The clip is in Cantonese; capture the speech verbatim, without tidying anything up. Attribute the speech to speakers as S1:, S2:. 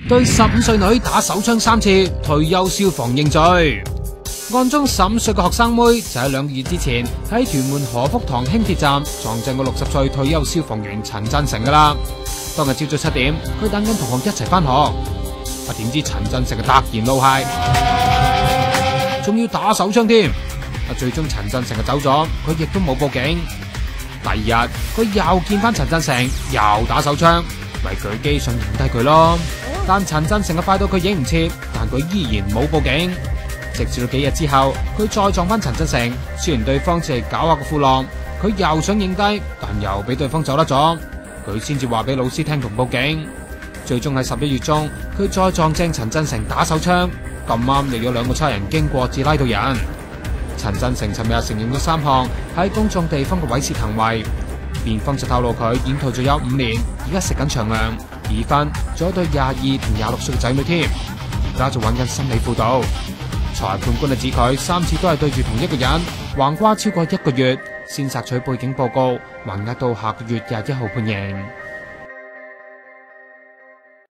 S1: 對十五歲女打手槍三次，退休消防認罪。案中十五歲嘅學生妹就喺兩個月之前喺屯門何福堂輕鐵站撞正個六十歲退休消防員陳振成噶啦。當日朝早七點，佢等緊同學一齊翻學，啊點知陳振成突然怒械，仲要打手槍添。啊最終陳振成就走咗，佢亦都冇報警。第二日佢又見翻陳振成，又打手槍，咪舉機想影低佢咯。但陳振成嘅快到佢影唔切，但佢依然冇報警。直至到幾日之後，佢再撞翻陳振成，雖然對方只係搞下個褲浪，佢又想影低，但又俾對方走得咗，佢先至話俾老師聽同報警。最終喺十一月中，佢再撞正陳振成打手槍，咁啱嚟咗兩個差人經過至拉到人。陳振成尋日承認咗三項喺公眾地方嘅猥褻行為，辯方就透露佢檢退咗有五年，而家食緊長糧，已婚，仲有對廿二同廿六歲嘅仔女添，而家就揾緊心理輔導。裁判官就指佢三次都係對住同一個人，橫跨超過一個月，先索取背景報告，還押到下個月廿一號判刑。